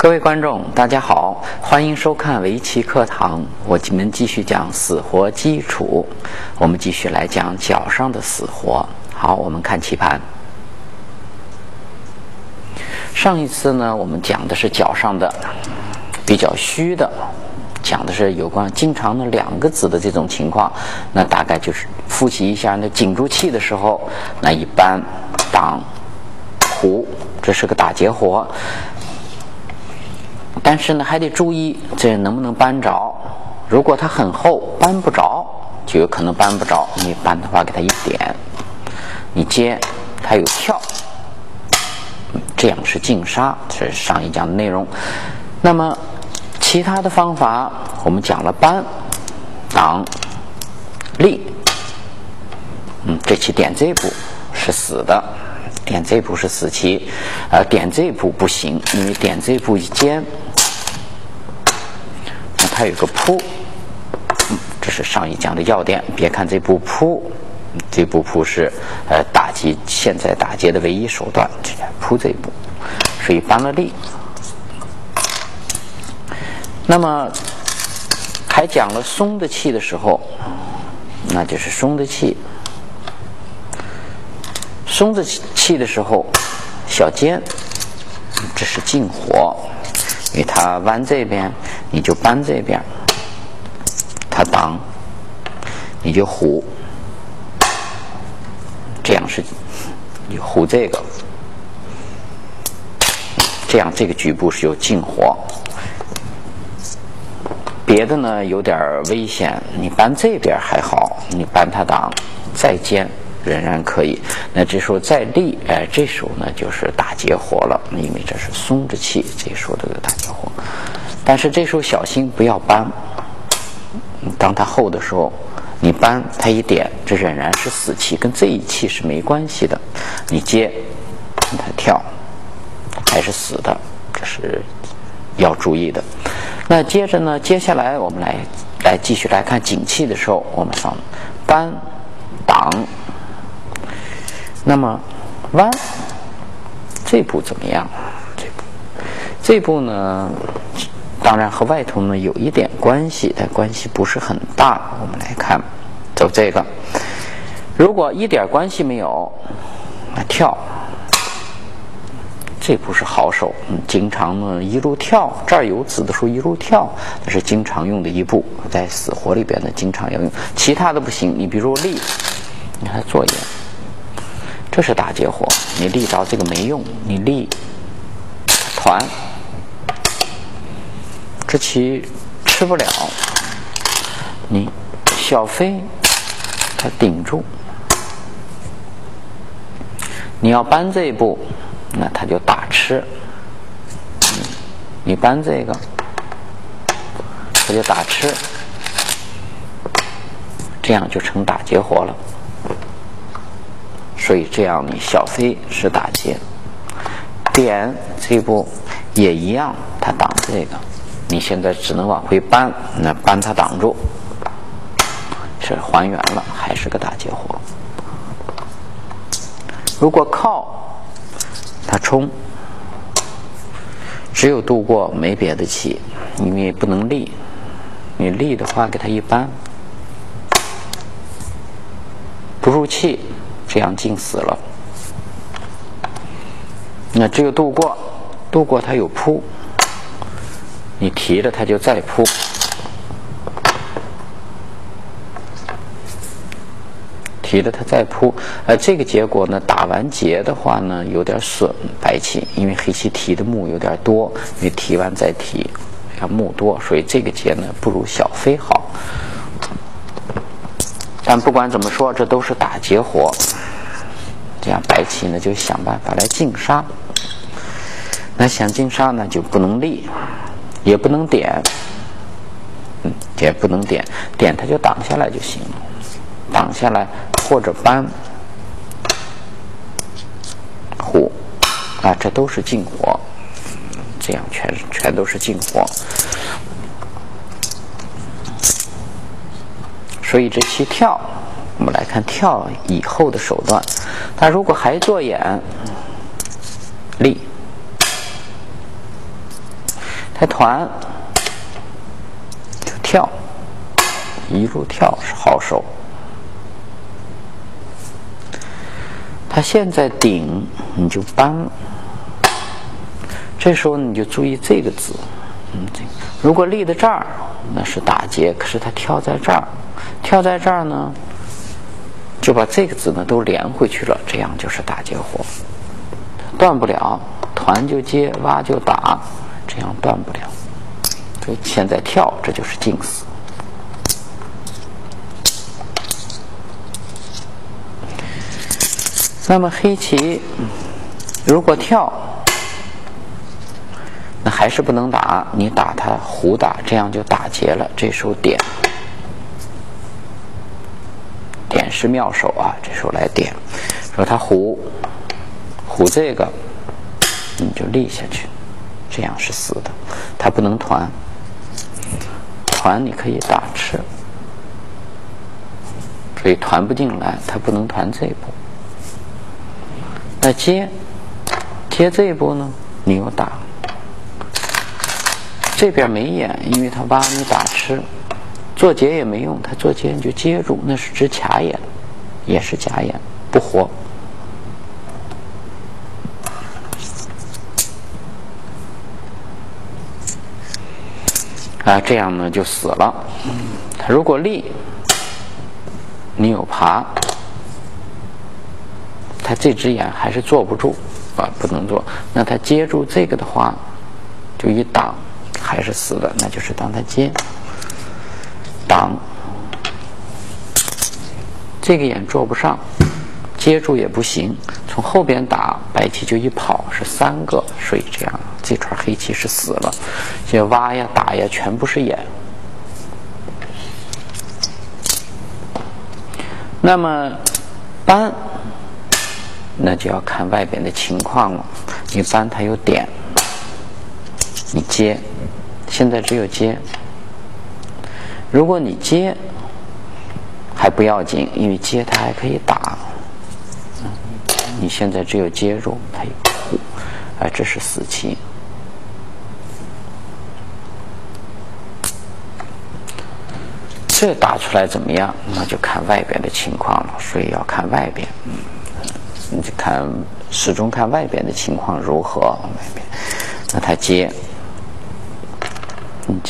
各位观众，大家好，欢迎收看围棋课堂。我们继续讲死活基础，我们继续来讲角上的死活。好，我们看棋盘。上一次呢，我们讲的是角上的比较虚的，讲的是有关经常的2个子的这种情况。那大概就是复习一下，那紧住气的时候，那一般挡虎，这是个打劫活。但是呢，还得注意这能不能扳着。如果它很厚，扳不着，就有可能扳不着。你扳的话，给它一点，你接，它有跳，这样是竞杀，这是上一讲的内容。那么其他的方法，我们讲了扳、挡、立。这棋点这步是死的。点这步是死棋，点这步不行，因为点这步一尖，那它有个扑，这是上一讲的要点。别看这步扑，这步扑是打击现在打劫的唯一手段，扑这一步，所以扳了立。那么还讲了松的气的时候，那就是松的气。松着气的时候，小尖，这是进火，因为它弯这边，你就扳这边；它挡，你就虎。这样是你虎这个，这样这个局部是有进火。别的呢有点危险，你扳这边还好，你扳它挡，再尖。仍然可以，那这时候再立，这时候呢就是打劫活了，因为这是松着气，这时候这个打劫活。但是这时候小心不要扳，当它厚的时候，你扳它一点，这仍然是死气，跟这一气是没关系的。你接，它跳，还是死的，这是要注意的。那接着呢，接下来我们来继续来看紧气的时候，我们上扳、挡。那么弯这步怎么样？这步呢，当然和外头呢有一点关系，但关系不是很大。我们来看，走这个，如果一点关系没有，那跳，这步是好手。经常呢一路跳，这儿有子的时候一路跳，这是经常用的一步，在死活里边呢经常要用。其他的不行，你比如立，你看作业。这是打劫活，你立着这个没用，你立团，这棋吃不了，你小飞它顶住，你要扳这一步，那它就打吃，你扳这个，它就打吃，这样就成打劫活了。所以这样你小飞是打劫，点这一步也一样，它挡这个，你现在只能往回扳，那扳它挡住，是还原了，还是个打劫活。如果靠，它冲，只有度过没别的棋，因为不能立，你立的话给它一扳，不入气。这样进死了，那只有度过，度过它有扑，你提了它就再扑，提了它再扑，这个结果呢，打完劫的话呢，有点损白棋，因为黑棋提的目有点多，因为提完再提，要目多，所以这个劫呢不如小飞好。但不管怎么说，这都是打劫活。这样白棋呢就想办法来竞杀。那想竞杀呢就不能立，也不能点，也不能点，点它就挡下来就行了，挡下来或者扳虎啊，这都是进活。这样全都是进活。所以这棋跳，我们来看跳以后的手段。他如果还做眼立， 它团就跳，一路跳是好手。它现在顶，你就扳了。这时候你就注意这个字，如果立在这儿，那是打结，可是它跳在这儿，跳在这儿呢，就把这个字呢都连回去了，这样就是打结活，断不了，团就接，挖就打，这样断不了。所以现在跳，这就是静死。那么黑棋如果跳，那还是不能打，你打它胡打，这样就打结了。这时候点，点是妙手啊，这时候来点，说他胡这个，你就立下去，这样是死的，它不能团，团你可以打吃，所以团不进来，它不能团这一步。那接这一步呢，你又打，这边没眼，因为它挖你打吃，做结也没用，它做结你就接住，那是只卡眼，也是假眼，不活。啊，这样呢就死了。它如果立，你有爬，它这只眼还是坐不住啊，不能坐。那它接住这个的话，就一挡，还是死的，那就是当它接挡，这个眼坐不上，接住也不行，从后边打，白棋就一跑是3个，所以这样这串黑棋是死了。这挖呀打呀全部是眼。那么扳，那就要看外边的情况了。你扳它有点，你接，现在只有接。如果你接还不要紧，因为接它还可以打。你现在只有接住，它有护，这是死棋。这打出来怎么样？那就看外边的情况了，所以要看外边。你就看，始终看外边的情况如何。外边，那他接，你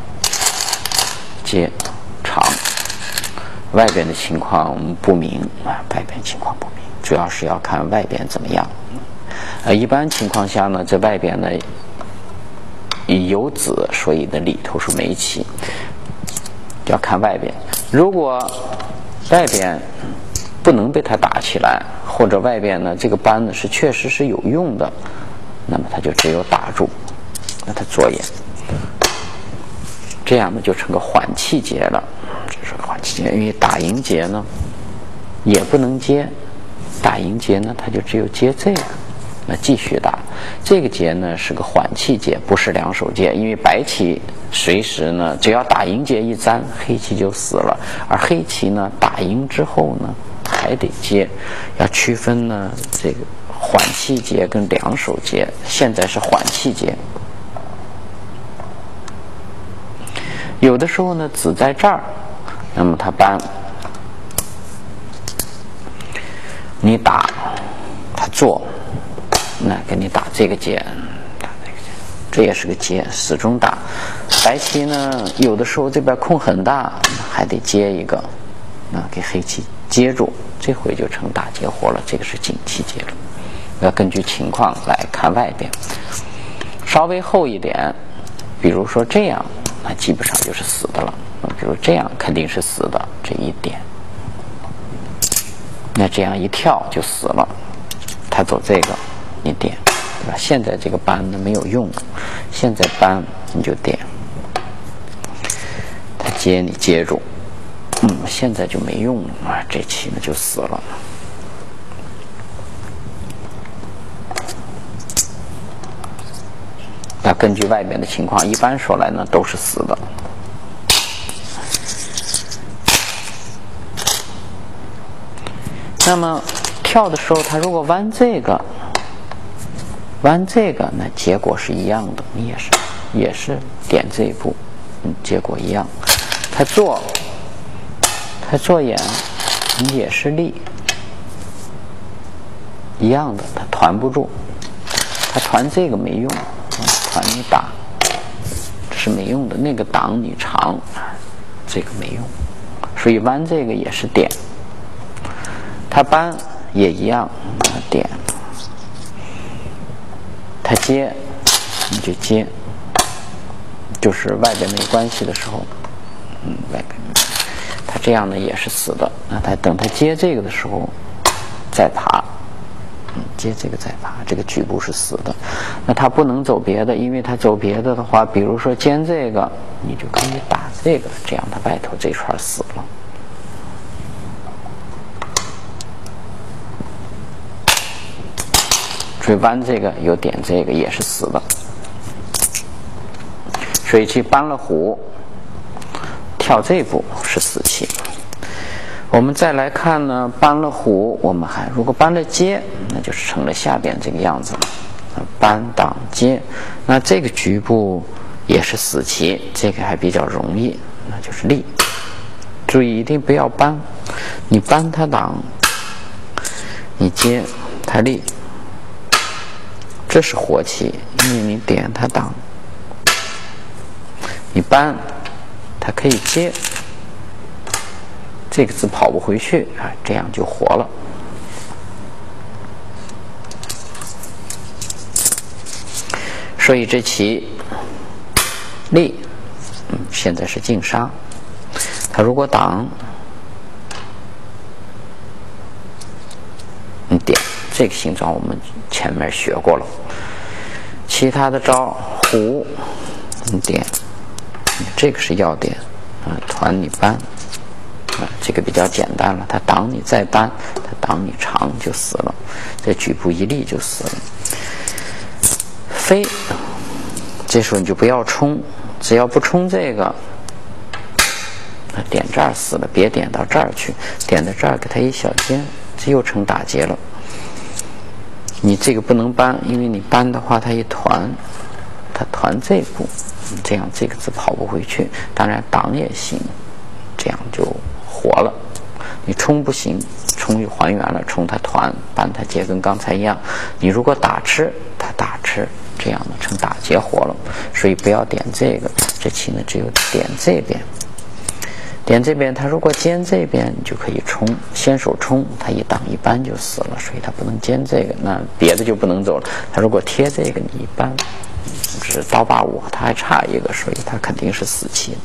接长，外边的情况不明啊，外边情况不明，主要是要看外边怎么样。一般情况下呢，这外边呢有子，所以呢里头是没棋。要看外边，如果外边不能被它打起来，或者外边呢这个扳呢是确实是有用的，那么它就只有打住，那它左眼，这样呢就成个缓气结了。这是个缓气结，因为打赢结呢也不能接，打赢结呢它就只有接这个，那继续打。这个结呢是个缓气结，不是两手结，因为白棋随时呢只要打赢结一粘，黑棋就死了，而黑棋呢打赢之后呢还得接，要区分呢这个缓气结跟两手结，现在是缓气结。有的时候呢子在这儿，那么它扳，你打它做，那给你打这个结，打这个结，这也是个结，始终打。白棋呢有的时候这边空很大，还得接一个，给黑棋接住，这回就成打结活了，这个是紧气结了。要根据情况来看外边，稍微厚一点，比如说这样，那基本上就是死的了。比如这样肯定是死的，这一点，那这样一跳就死了。他走这个，你点，对吧？现在这个扳呢没有用，现在扳你就点，他接你接住，现在就没用了啊，这棋呢就死了。要根据外面的情况，一般说来呢都是死的。那么跳的时候，他如果弯这个，那结果是一样的，你也是也是点这一步，结果一样。他做眼也是力，一样的，他团不住，他团这个没用，团你打这是没用的，那个挡你长，这个没用，所以弯这个也是点，他扳也一样，点，他接你就接，就是外边没关系的时候，外边他这样呢也是死的，那他等他接这个的时候再爬，接这个再爬，这个局部是死的。那他不能走别的，因为他走别的的话，比如说尖这个，你就可以打这个，这样他外头这串死了。所以弯这个有点这个也是死的。所以去扳了虎，跳这步是死棋。我们再来看呢，扳了虎，我们还如果扳了接，那就是成了下边这个样子了。扳挡接，那这个局部也是死棋，这个还比较容易，那就是立。注意一定不要扳，你扳它挡，你接它立，这是活棋，因为你点它挡，你扳它可以接。这个字跑不回去啊，这样就活了。所以这棋立，现在是净杀。他如果挡，点这个形状我们前面学过了。其他的招虎，点，这个是要点啊，团你扳。这个比较简单了，他挡你再扳，他挡你长就死了，这局部一立就死了。飞，这时候你就不要冲，只要不冲这个，点这儿死了，别点到这儿去，点到这儿给他一小尖，这又成打结了。你这个不能扳，因为你扳的话，它一团，它团这步，这样这个字跑不回去。当然挡也行，这样就活了。你冲不行，冲就还原了，冲它团，扳它结，跟刚才一样。你如果打吃，它打吃，这样呢成打结活了。所以不要点这个，这棋呢只有点这边，点这边，它如果尖这边，你就可以冲，先手冲，它一挡一扳就死了，所以它不能尖这个，那别的就不能走了。它如果贴这个，你一扳，是刀85，它还差一个，所以它肯定是死棋。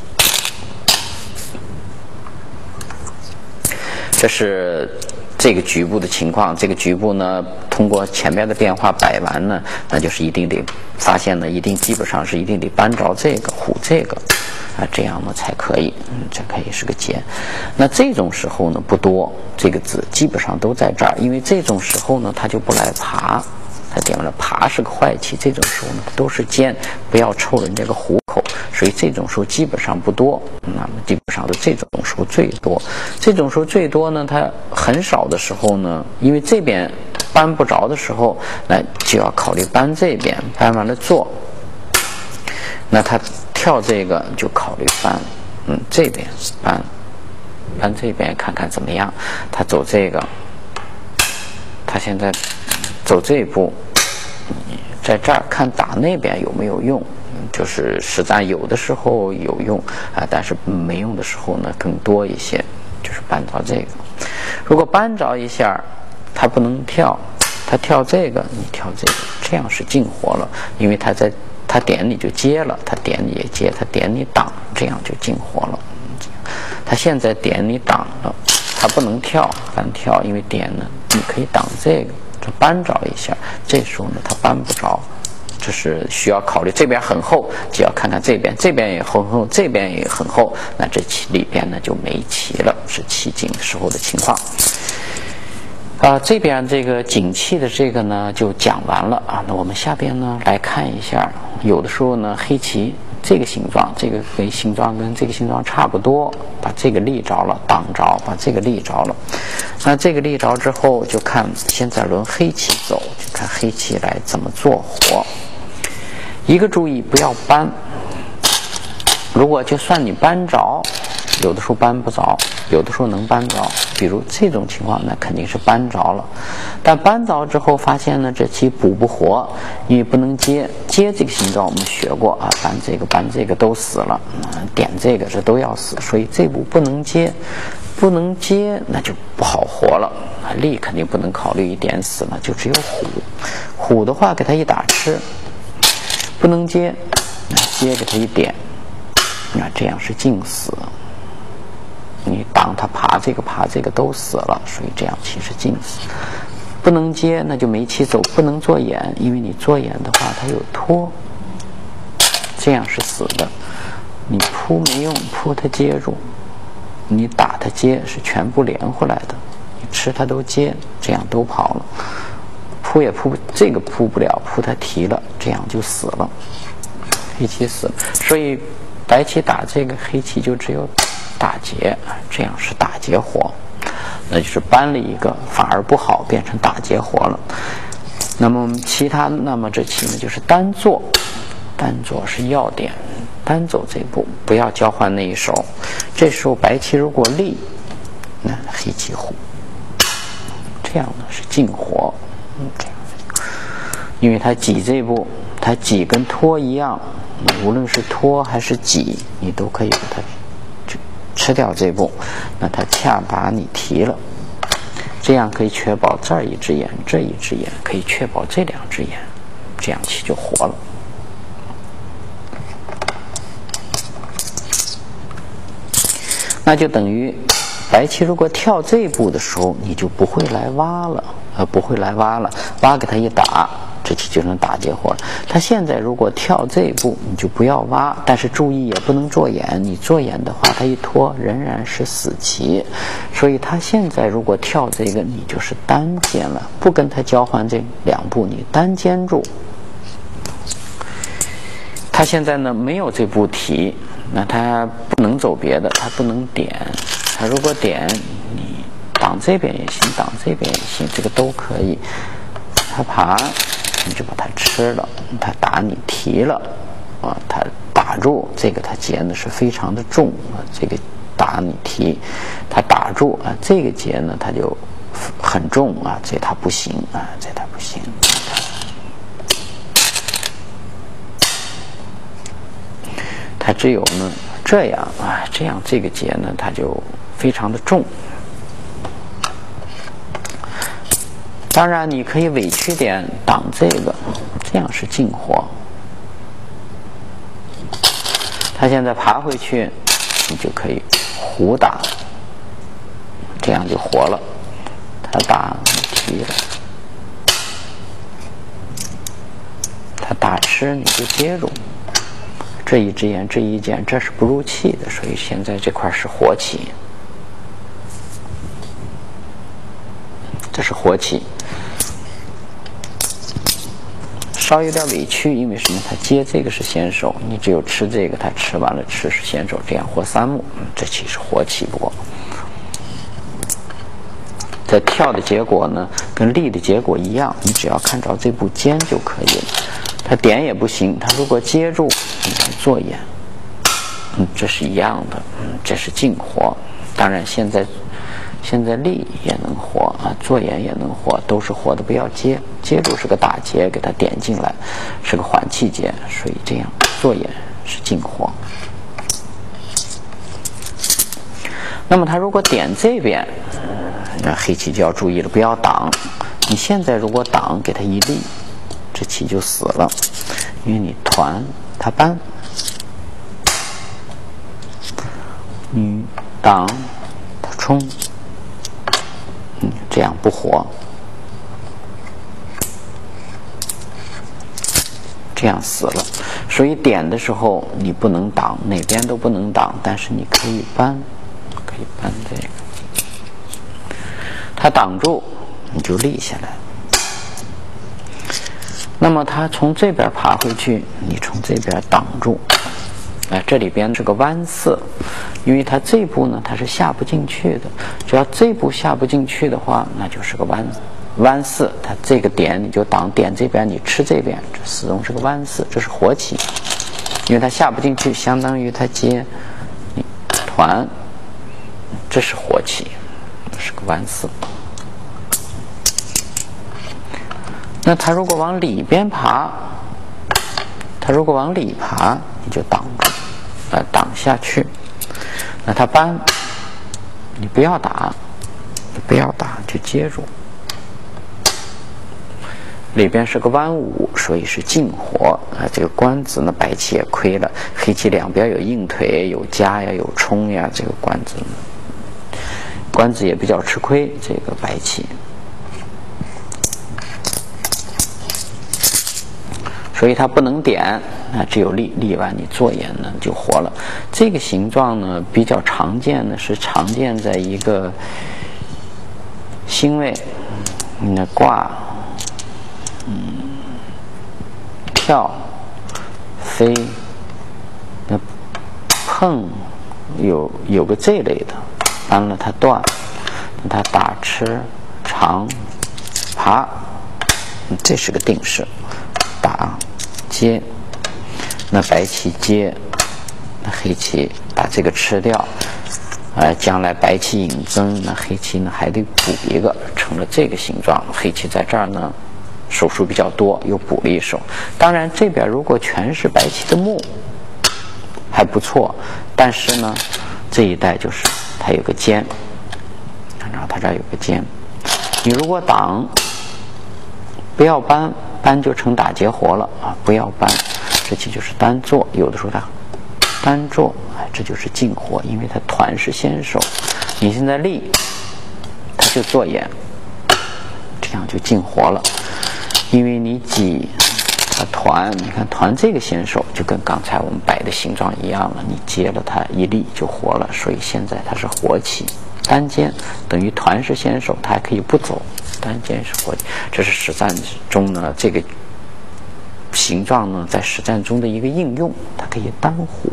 这是这个局部的情况，这个局部呢，通过前面的变化摆完呢，那就是一定得发现呢，一定基本上是一定得扳着这个虎这个啊，这样呢才可以，这可以是个结。那这种时候呢不多，这个字基本上都在这儿，因为这种时候呢它就不来爬，它点了爬是个坏棋，这种时候呢都是尖，不要凑人这个虎口，所以这种时候基本上不多。那么基本上的这种时候最多，这种时候最多呢，它很少的时候呢，因为这边扳不着的时候，那就要考虑扳这边，扳完了做，那他跳这个就考虑扳，这边扳这边看看怎么样。他走这个，他现在走这一步，在这儿看打那边有没有用。就是实战有的时候有用啊，但是没用的时候呢更多一些，就是扳着这个。如果扳着一下，他不能跳，他跳这个，你跳这个，这样是净活了，因为他点你就接了，他点你也接，他点你挡，这样就净活了。他现在点你挡了，他不能跳，扳跳，因为点呢你可以挡这个，就扳着一下，这时候呢他扳不着。这是需要考虑，这边很厚，就要看看这边，这边也很厚，这边也很厚，那这棋里边呢就没棋了，是棋景时候的情况。这边这个景气的这个呢就讲完了啊。那我们下边呢来看一下，有的时候呢黑棋这个形状，这个形状跟这个形状差不多，把这个立着了，挡着，把这个立着了。那这个立着之后，就看现在轮黑棋走，就看黑棋来怎么做活。 一个注意，不要扳。如果就算你扳着，有的时候扳不着，有的时候能扳着。比如这种情况，那肯定是扳着了。但扳着之后发现呢，这棋补不活，因为不能接。接这个形状我们学过啊，扳这个都死了，点这个这都要死，所以这步不能接。不能接，那就不好活了。力肯定不能考虑一点死了，就只有虎。虎的话，给他一打吃，不能接，接给他一点，那这样是尽死。你挡他爬这个都死了，所以这样棋是尽死。不能接，那就没棋走，不能做眼，因为你做眼的话，它有拖，这样是死的。你扑没用，扑他接住。你打他接是全部连回来的，你吃他都接，这样都跑了。扑也扑，这个扑不了，扑他提了，这样就死了，黑棋死了。所以白棋打这个，黑棋就只有打劫，这样是打劫活，那就是扳了一个，反而不好，变成打劫活了。那么其他，那么这棋呢就是单做，单做是要点。单走这步，不要交换那一手。这时候白棋如果立，那黑棋虎，这样呢是尽活。这样，因为它挤这步，它挤跟拖一样，无论是拖还是挤，你都可以把它吃掉这步。那它恰把你提了，这样可以确保这儿一只眼，这一只眼，可以确保这两只眼，这样棋就活了。那就等于白棋如果跳这一步的时候，你就不会来挖了，不会来挖了，挖给他一打，这棋就能打劫活了。他现在如果跳这一步，你就不要挖，但是注意也不能做眼，你做眼的话，他一拖仍然是死棋。所以他现在如果跳这个，你就是单尖了，不跟他交换这两步，你单尖住。他现在呢没有这步提，那他不能走别的，他不能点。他如果点，你挡这边也行，挡这边也行，这个都可以。他爬，你就把它吃了；他打你提了，啊，他打住这个他劫呢是非常的重啊，这个打你提，他打住啊，这个劫呢他就很重啊，这他不行啊，这他不行。它只有呢这样啊，这样这个劫呢，它就非常的重。当然，你可以委屈点挡这个，这样是尽活。他现在爬回去，你就可以胡打，这样就活了。他打你提了，他打吃你就接住。这一只眼，这一眼，这是不入气的，所以现在这块是活棋，这是活棋，稍有点委屈，因为什么？他接这个是先手，你只有吃这个，他吃完了吃是先手，这样活三目，这棋是活棋。不过，这跳的结果呢，跟立的结果一样，你只要看着这步尖就可以了。他点也不行，他如果接住，你来做眼，这是一样的，这是尽活。当然现在立也能活啊，做眼也能活，都是活的，不要接，接住是个打劫，给他点进来，是个缓气劫，所以这样做眼是尽活。那么他如果点这边，那黑棋就要注意了，不要挡。你现在如果挡，给他一立，这棋就死了，因为你团他扳，你挡他冲，这样不活，这样死了。所以点的时候你不能挡，哪边都不能挡，但是你可以扳，可以扳这个，他挡住你就立下来。那么他从这边爬回去，你从这边挡住，这里边是个弯四，因为他这步呢他是下不进去的，只要这步下不进去的话，那就是个弯弯四，它这个点你就挡点这边，你吃这边，这始终是个弯四，这是活棋，因为它下不进去，相当于它接你团，这是活棋，是个弯四。那它如果往里边爬，它如果往里爬，你就挡住，挡下去。那它扳，你不要打，你不要打，就接住。里边是个弯五，所以是净活啊。这个官子呢，白棋也亏了，黑棋两边有硬腿、有夹呀、有冲呀，这个官子也比较吃亏。这个白棋，所以它不能点啊，只有立完你做眼呢就活了。这个形状呢比较常见的是常见在一个星位，你的挂。跳、飞、那碰，有个这类的，完了它断，它打吃、长、爬，这是个定式，打、接，那白棋接，那黑棋把这个吃掉，将来白棋引增，那黑棋呢还得补一个，成了这个形状。黑棋在这儿呢。手数比较多，又补了一手。当然，这边如果全是白棋的目，还不错。但是呢，这一带就是它有个尖，然后它这儿有个尖。你如果挡，不要扳，扳就成打劫活了啊！不要扳，这棋就是单做。有的时候它单做，这就是净活，因为它团是先手。你现在立，它就做眼，这样就净活了。因为你挤它团，你看团这个先手就跟刚才我们摆的形状一样了，你接了它一立就活了，所以现在它是活棋，单尖等于团是先手，它还可以不走，单尖是活棋。这是实战中呢这个形状呢在实战中的一个应用，它可以单活。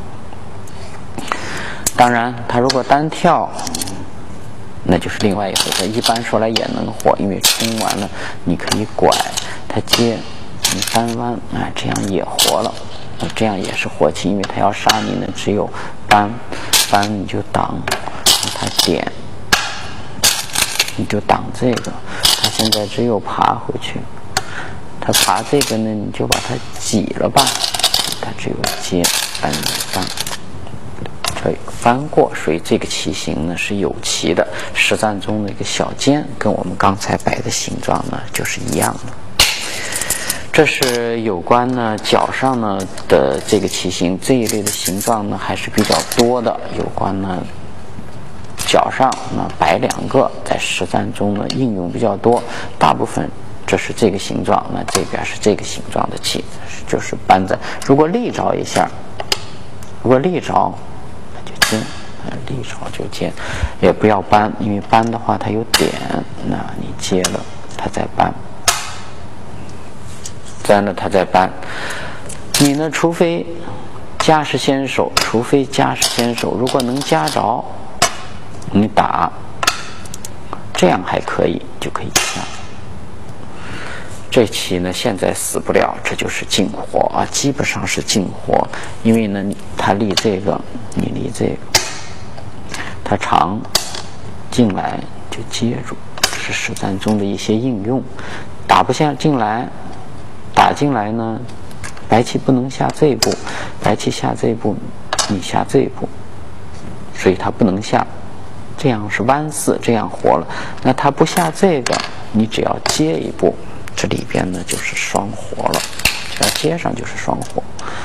当然，它如果单跳。那就是另外一回事，一般说来也能活，因为冲完了你可以拐，它接你单弯啊，这样也活了，这样也是活棋，因为它要杀你呢，只有扳你就挡，它点你就挡这个，它现在只有爬回去，它爬这个呢，你就把它挤了吧，它只有接扳。翻过，所以这个棋形呢是有棋的，实战中的一个小尖，跟我们刚才摆的形状呢就是一样的。这是有关呢角上呢的这个棋形，这一类的形状呢还是比较多的。有关呢角上呢摆两个，在实战中呢应用比较多，大部分这是这个形状，那这边是这个形状的棋，就是扳在。如果立着一下，尖，立着就尖，也不要扳，因为扳的话它有点，那你接了它再扳，粘了它再扳。你呢，除非夹是先手，如果能夹着，你打，这样还可以，就可以下。这棋呢，现在死不了，这就是净活啊，基本上是净活。因为呢，他立这个，你立这个，他长进来就接住，这是实战中的一些应用。打不下进来，打进来呢，白棋不能下这一步，白棋下这一步，你下这一步，所以他不能下。这样是弯四，这样活了。那他不下这个，你只要接一步。这里边呢就是双活了，只要接上就是双活。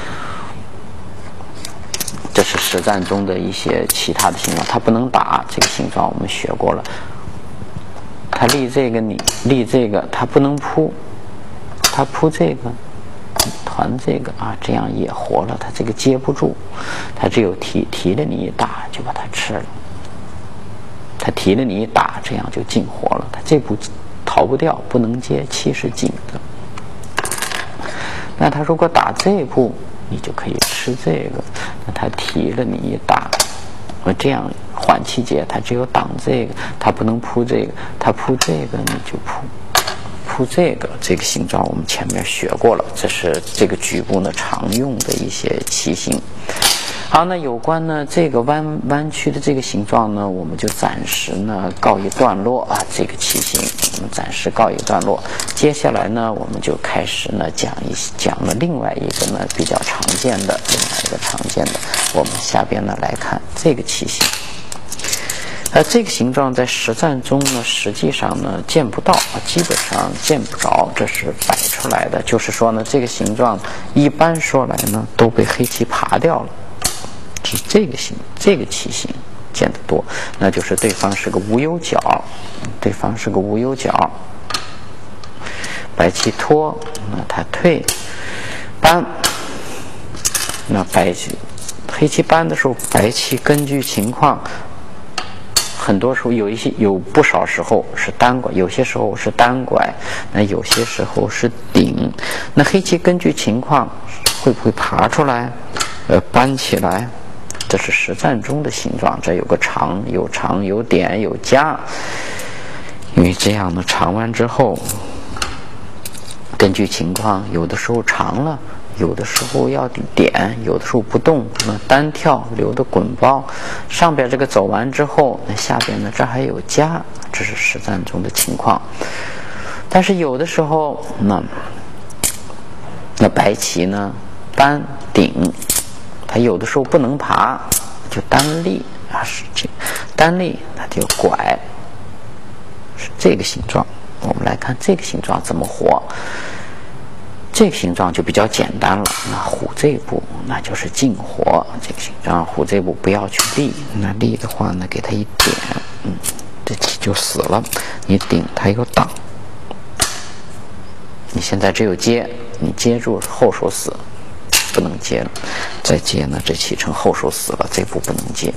这是实战中的一些其他的形状，它不能打这个形状，我们学过了。它立这个，你立这个，它不能扑，它扑这个，团这个啊，这样也活了。它这个接不住，它只有提了你一打就把它吃了。它提了你一打，这样就尽活了。它这步逃不掉，不能接，气是紧的。那他如果打这一步，你就可以吃这个。那他提了你一打，这样缓气节，它只有挡这个，它不能铺这个，它铺这个你就铺这个形状我们前面学过了，这是这个局部呢常用的一些器型。好，那有关呢这个弯曲的这个形状呢，我们就暂时呢告一段落啊。这个器型我们暂时告一段落。接下来呢，我们就开始呢讲了另外一个呢比较常见的，我们下边呢来看这个器型。这个形状在实战中呢，实际上呢见不到，基本上见不着，这是摆出来的。就是说呢，这个形状一般说来呢都被黑棋爬掉了。是这个棋形见得多，那就是对方是个无忧角，白棋拖，那他退搬，那黑棋搬的时候，白棋根据情况，很多时候有不少时候是单拐，有些时候是单拐，那有些时候是顶，那黑棋根据情况会不会爬出来，搬起来？这是实战中的形状，这有个长有点有夹，因为这样呢长完之后，根据情况，有的时候长了，有的时候要点，有的时候不动，那单跳留的滚包，上边这个走完之后，那下边呢这还有夹，这是实战中的情况。但是有的时候那白棋呢搬顶，它有的时候不能爬，就单立啊，是这单立，它就拐，是这个形状。我们来看这个形状怎么活。这个形状就比较简单了。那虎这一步，那就是进活。这个形状虎这一步不要去立，那立的话呢，给它一点，这棋就死了。你顶它有挡，你现在只有接，你接住后手死。不能接了，再接呢，这棋成后手死了，这步不能接，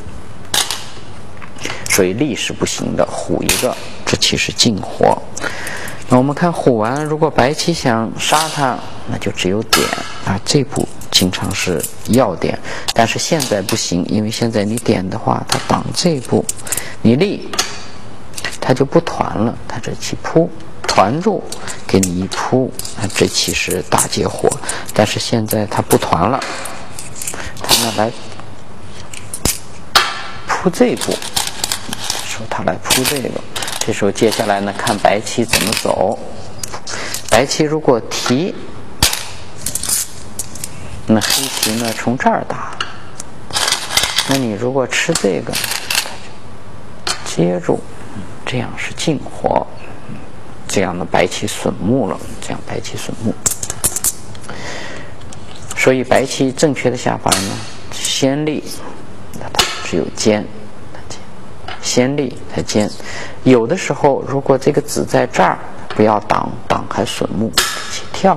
所以立是不行的。虎一个，这棋是进活。那我们看虎完，如果白棋想杀它，那就只有点啊，这步经常是要点，但是现在不行，因为现在你点的话，它挡这步，你立，它就不团了，它这棋扑。团住，给你一扑，这棋是大结活。但是现在它不团了，它呢来扑这一步，说它来扑这个，这时候接下来呢看白棋怎么走。白棋如果提，那黑棋呢从这儿打，那你如果吃这个，接住，这样是进活。这样的白棋损目了，所以白棋正确的下法呢，先立，那它只有尖，先立才尖。有的时候如果这个子在这儿，不要挡还损目，棋跳，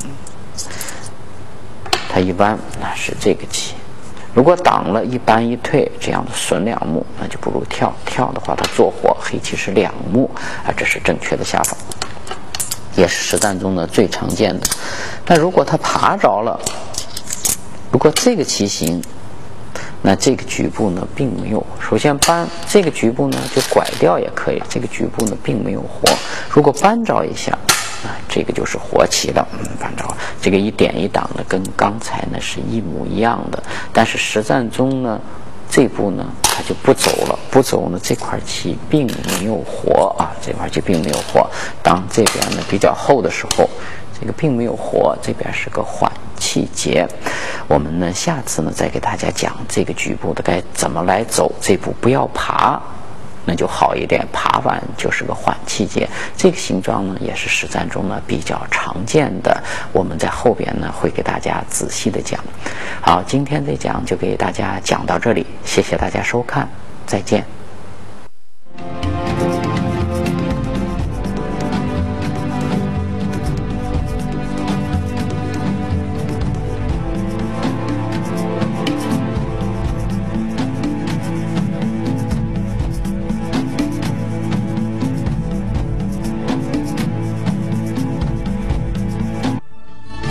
它一弯，那是这个棋。如果挡了一搬一退，这样的损两目，那就不如跳。跳的话，它做活，黑棋是两目啊，这是正确的下法，也是实战中呢最常见的。那如果它爬着了，如果这个棋形，那这个局部呢并没有。首先搬这个局部呢就拐掉也可以，这个局部呢并没有活。如果扳着一下。这个就是活棋了，反正这个一点一挡的跟刚才呢是一模一样的，但是实战中呢，这步呢它就不走了，不走呢这块棋并没有活啊，这块棋并没有活。当这边呢比较厚的时候，这个并没有活，这边是个缓气节。我们呢下次呢再给大家讲这个局部的该怎么来走，这步不要爬。那就好一点，爬完就是个缓气节。这个形状呢，也是实战中呢比较常见的。我们在后边呢会给大家仔细的讲。好，今天这讲就给大家讲到这里，谢谢大家收看，再见。